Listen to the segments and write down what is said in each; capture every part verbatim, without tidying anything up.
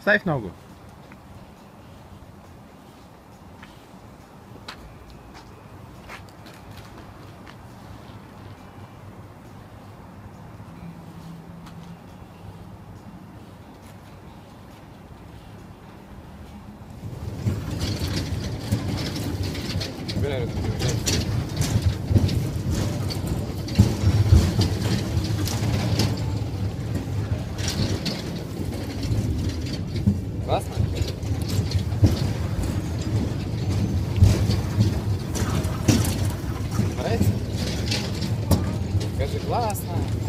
Ставь ногу. Классно? Нравится? Скажи, классно.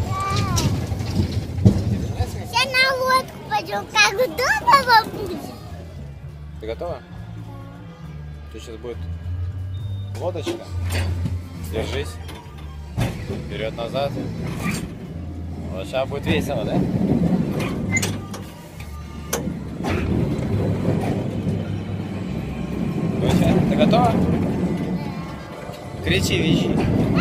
Тебе нравится? Сейчас на лодку пойдем, как дома будет. Ты готова? Тут сейчас будет лодочка. Держись. Вперед-назад. Вот сейчас будет весело, да? Ну, ты готова? Кричи, визжи.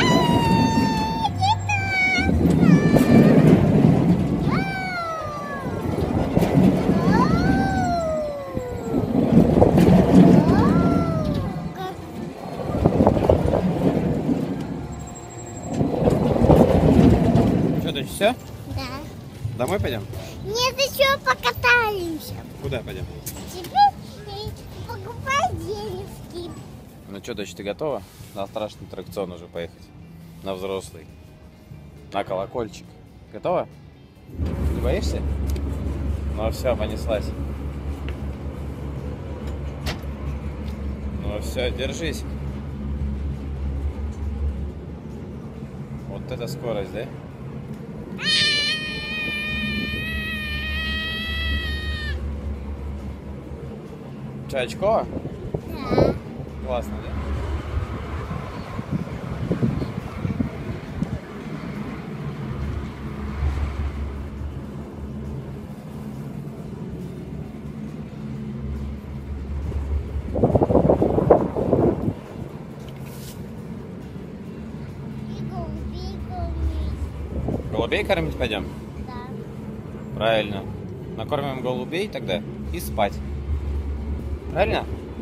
Что, дочь, все? Да. Домой пойдем? Нет, еще покатаемся. Куда пойдем? Теперь покупай денежки. Ну что, дочь, ты готова? На страшный аттракцион уже поехать. На взрослый. На колокольчик. Готова? Не боишься? Ну все, понеслась. Ну все, держись. Вот это скорость, да? Че, очко? Да. Классно, да? Бегом, бегом. Голубей кормить пойдем? Да. Правильно. Накормим голубей тогда и спать. Правильно?